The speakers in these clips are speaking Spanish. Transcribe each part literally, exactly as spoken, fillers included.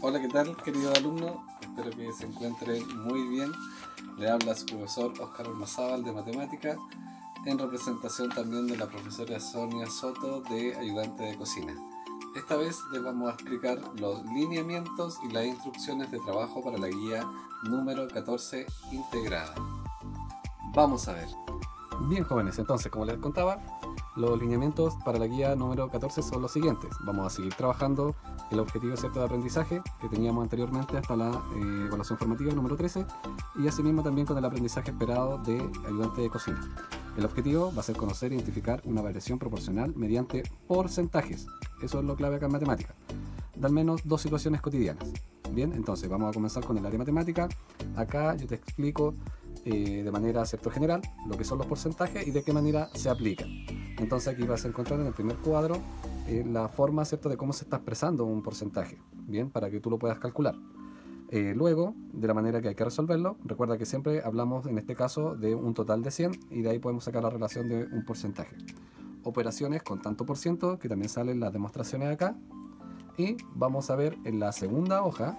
Hola, ¿qué tal, querido alumno? Espero que se encuentre muy bien. Le habla su profesor Óscar Ormazábal de Matemática, en representación también de la profesora Sonia Soto de ayudante de cocina. Esta vez les vamos a explicar los lineamientos y las instrucciones de trabajo para la guía número catorce integrada. Vamos a ver. Bien, jóvenes, entonces, como les contaba, los lineamientos para la guía número catorce son los siguientes. Vamos a seguir trabajando el objetivo cierto de aprendizaje que teníamos anteriormente hasta la eh, evaluación formativa número trece, y asimismo también con el aprendizaje esperado de ayudante de cocina. El objetivo va a ser conocer e identificar una variación proporcional mediante porcentajes. Eso es lo clave acá en matemática, de al menos dos situaciones cotidianas. Bien, entonces vamos a comenzar con el área matemática. Acá yo te explico eh, de manera cierto general lo que son los porcentajes y de qué manera se aplican. Entonces aquí vas a encontrar en el primer cuadro eh, la forma cierto de cómo se está expresando un porcentaje, bien, para que tú lo puedas calcular. Eh, luego, de la manera que hay que resolverlo, recuerda que siempre hablamos en este caso de un total de cien y de ahí podemos sacar la relación de un porcentaje. Operaciones con tanto por ciento, que también salen las demostraciones acá. Y vamos a ver en la segunda hoja,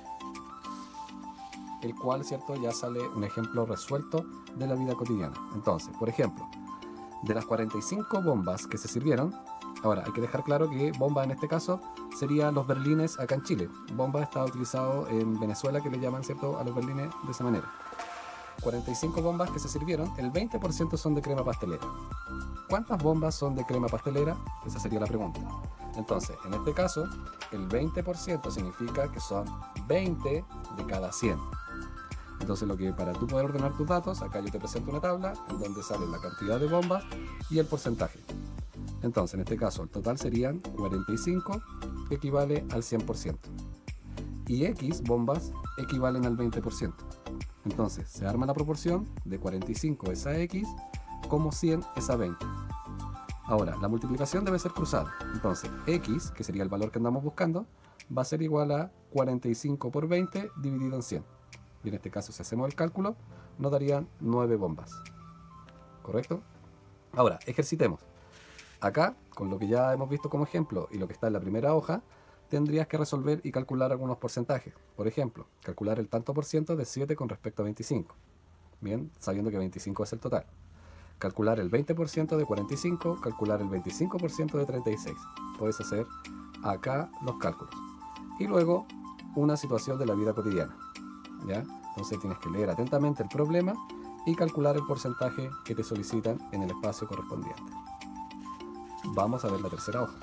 el cual cierto ya sale un ejemplo resuelto de la vida cotidiana. Entonces, por ejemplo, de las cuarenta y cinco bombas que se sirvieron, ahora hay que dejar claro que bomba en este caso sería los berlines acá en Chile. Bomba está utilizado en Venezuela, que le llaman cierto a los berlines de esa manera. cuarenta y cinco bombas que se sirvieron, el veinte por ciento son de crema pastelera. ¿Cuántas bombas son de crema pastelera? Esa sería la pregunta. Entonces, en este caso, el veinte por ciento significa que son veinte de cada cien. Entonces, lo que para tú poder ordenar tus datos, acá yo te presento una tabla en donde sale la cantidad de bombas y el porcentaje. Entonces, en este caso, el total serían cuarenta y cinco, que equivale al cien por ciento. Y X bombas equivalen al veinte por ciento. Entonces, se arma la proporción de cuarenta y cinco es a X, como cien es a veinte. Ahora, la multiplicación debe ser cruzada. Entonces, X, que sería el valor que andamos buscando, va a ser igual a cuarenta y cinco por veinte dividido en cien. Y en este caso, si hacemos el cálculo, nos darían nueve bombas. ¿Correcto? Ahora, ejercitemos. Acá, con lo que ya hemos visto como ejemplo y lo que está en la primera hoja, tendrías que resolver y calcular algunos porcentajes. Por ejemplo, calcular el tanto por ciento de siete con respecto a veinticinco. Bien, sabiendo que veinticinco es el total. Calcular el veinte por ciento de cuarenta y cinco, calcular el veinticinco por ciento de treinta y seis. Puedes hacer acá los cálculos. Y luego, una situación de la vida cotidiana. ¿Ya? Entonces tienes que leer atentamente el problema y calcular el porcentaje que te solicitan en el espacio correspondiente. Vamos a ver la tercera hoja.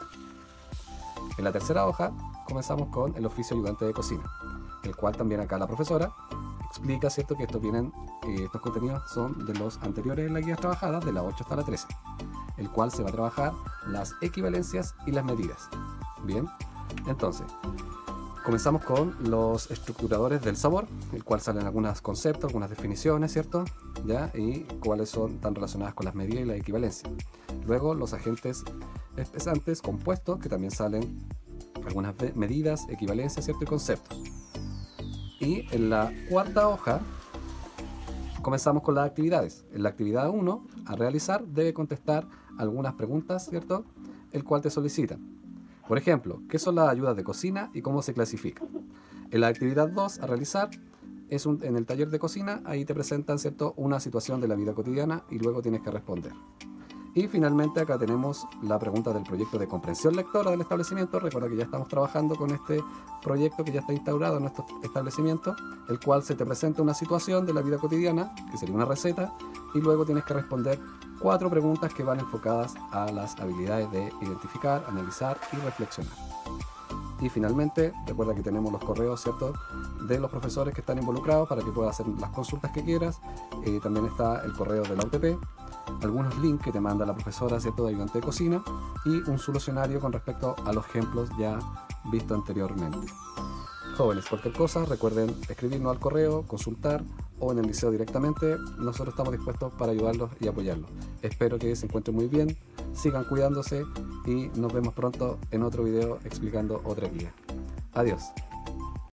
En la tercera hoja comenzamos con el oficio ayudante de cocina, el cual también acá la profesora explica, ¿cierto?, que estos vienen, eh, estos contenidos son de los anteriores en la guía trabajadas, de la ocho hasta la trece, el cual se va a trabajar las equivalencias y las medidas. Bien, entonces comenzamos con los estructuradores del sabor, el cual salen algunos conceptos, algunas definiciones, ¿cierto? ¿Ya? Y cuáles son tan relacionadas con las medidas y la equivalencia. Luego los agentes espesantes compuestos, que también salen algunas medidas, equivalencias, ¿cierto? Y conceptos. Y en la cuarta hoja comenzamos con las actividades. En la actividad uno, a realizar, debe contestar algunas preguntas, ¿cierto?, el cual te solicitan. Por ejemplo, ¿qué son las ayudas de cocina y cómo se clasifican? En la actividad dos, a realizar, es un, en el taller de cocina, ahí te presentan, ¿cierto?, una situación de la vida cotidiana y luego tienes que responder. Y finalmente acá tenemos la pregunta del proyecto de comprensión lectora del establecimiento. Recuerda que ya estamos trabajando con este proyecto que ya está instaurado en nuestro establecimiento, el cual se te presenta una situación de la vida cotidiana, que sería una receta, y luego tienes que responder cuatro preguntas que van enfocadas a las habilidades de identificar, analizar y reflexionar. Y finalmente, recuerda que tenemos los correos, ¿cierto?, de los profesores que están involucrados para que puedas hacer las consultas que quieras. Eh, también está el correo de la U T P, algunos links que te manda la profesora, ¿cierto?, de ayudante de cocina, y un solucionario con respecto a los ejemplos ya vistos anteriormente. Jóvenes, cualquier cosa, recuerden escribirnos al correo, consultar o en el liceo directamente. Nosotros estamos dispuestos para ayudarlos y apoyarlos. Espero que se encuentren muy bien, sigan cuidándose y nos vemos pronto en otro video explicando otra guía. Adiós.